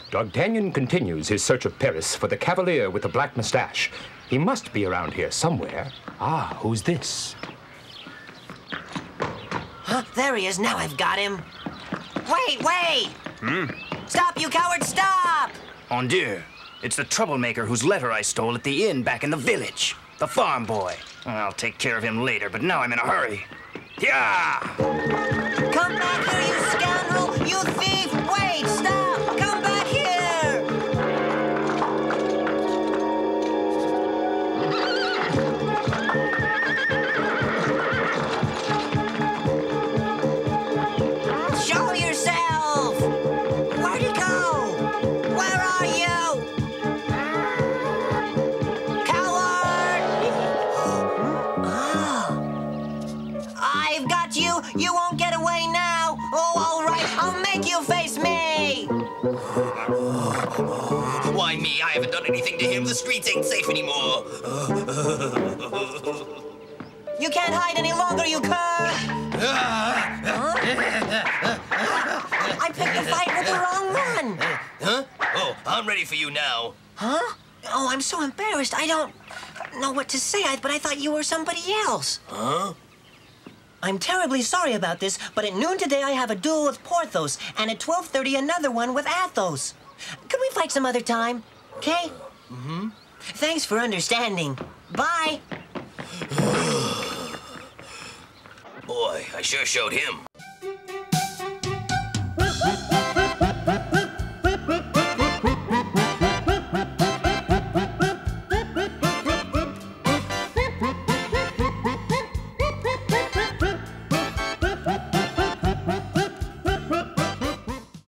D'Artagnan continues his search of Paris for the cavalier with the black mustache. He must be around here somewhere. Ah, who's this? Huh? There he is. Now I've got him. Wait! Stop, you coward, stop! Mon Dieu, it's the troublemaker whose letter I stole at the inn back in the village. The farm boy. I'll take care of him later, but now I'm in a hurry. Yeah! Come back here, you scoundrel! You thief! Wait, stop! Come back here! Show yourself! Where'd he go? Where are you? Coward! I've got you! You won't get away now! Oh, all right, I'll make you face me! Why me? I haven't done anything to him. The streets ain't safe anymore. You can't hide any longer, you cur! Huh? I picked a fight with the wrong one! Huh? Oh, I'm ready for you now. Huh? Oh, I'm so embarrassed. I don't know what to say, but I thought you were somebody else. Huh? I'm terribly sorry about this, but at noon today I have a duel with Porthos, and at 12:30 another one with Athos. Could we fight some other time? Okay? Mm-hmm. Thanks for understanding. Bye. Boy, I sure showed him.